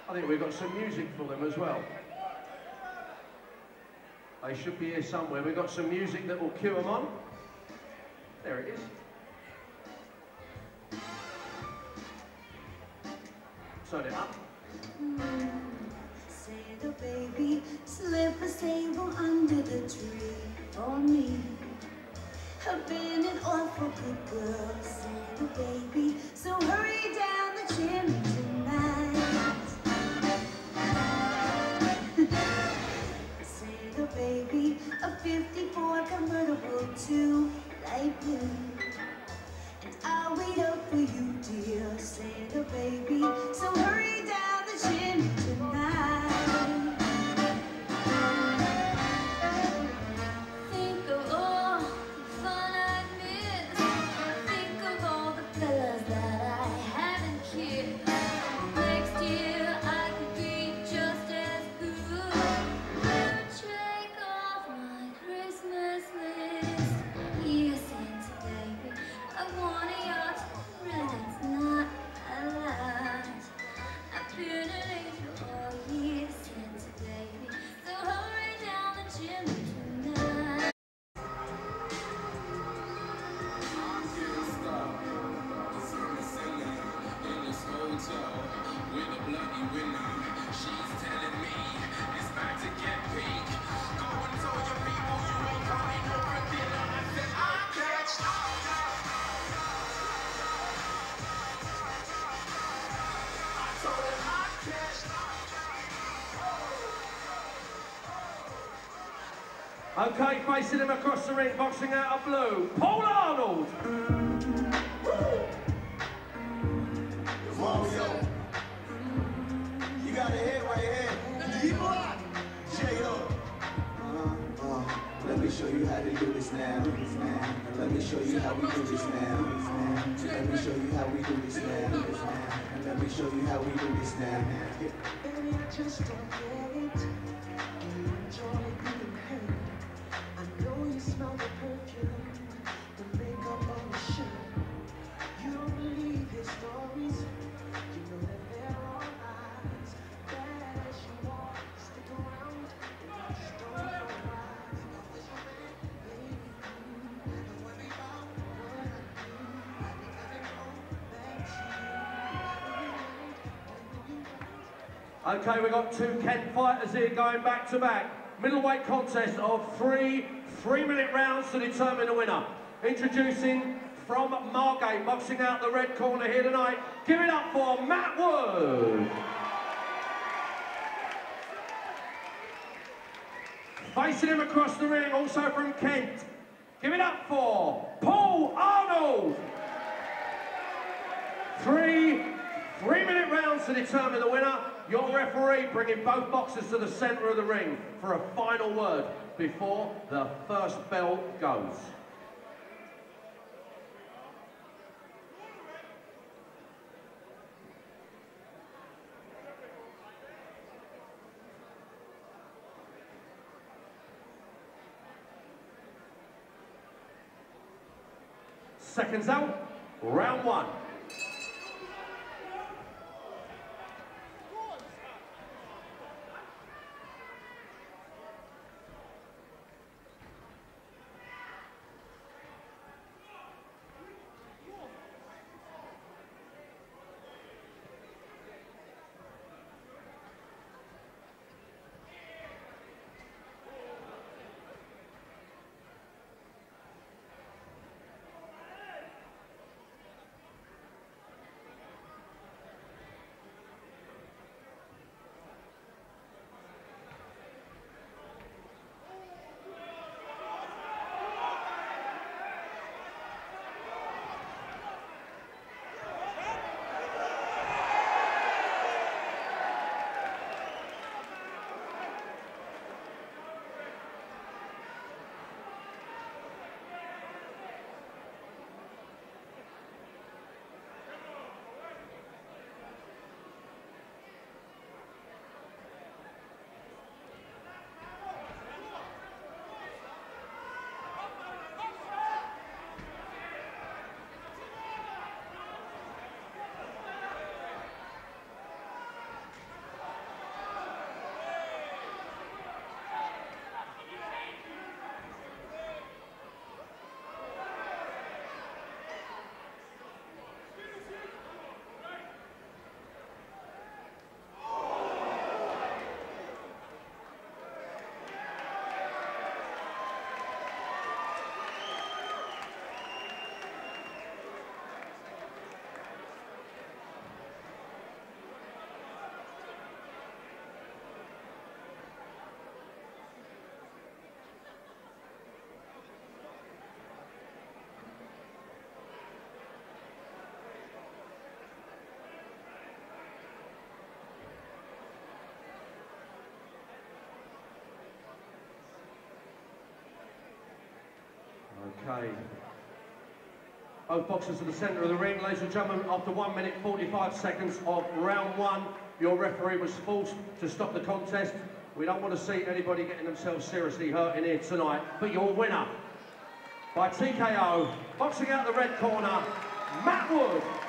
I think we've got some music for them as well. They should be here somewhere. We've got some music that will cue them on. There it is. Turn it up. Say the baby, slip a table under the tree for me. I've been an awful good girl, say the baby, so hurry down the chimney tonight. Say the baby, a 54 convertible to light blue. And I'll wait up for you, dear, say the baby, so hurry down the chimney tonight. Think of all the fun I've missed. Think of all the fellas that I haven't kissed. Next year I could be just as good. Check off my Christmas list. Yes, Santa baby, I want a yacht, presents not a lot. I've been an angel all year, Santa baby, so hurry down the chimney tonight. Okay, facing him across the ring, boxing out of blue, Paul Arnold. Mario, you got a head right here. J.O. Let me show you how to do this now. Let me show you how we do this now. Let me show you how we do this now. Let me show you how we do this now. Baby, I just don't get it. You enjoy being hurt. I know you smell the perfume, the makeup on the shirt. You don't believe his stories. You know that there are lies. Bad as you are, stick around and I just don't know why. Baby, I worry about what I do. I never go back to you. Okay, we've got two Kent fighters here going back to back. Middleweight contest of three 3-minute rounds to determine the winner. Introducing from Margate, boxing out the red corner here tonight. Give it up for Matt Wood. Facing him across the ring, also from Kent. Give it up for Paul Arnold. Three-minute rounds to determine the winner. Your referee bringing both boxers to the centre of the ring for a final word before the first bell goes. Seconds out, round one. Okay. Both boxers to the centre of the ring. Ladies and gentlemen, after 1 minute 45 seconds of round one, your referee was forced to stop the contest. We don't want to see anybody getting themselves seriously hurt in here tonight, but your winner by TKO, boxing out the red corner, Matt Wood.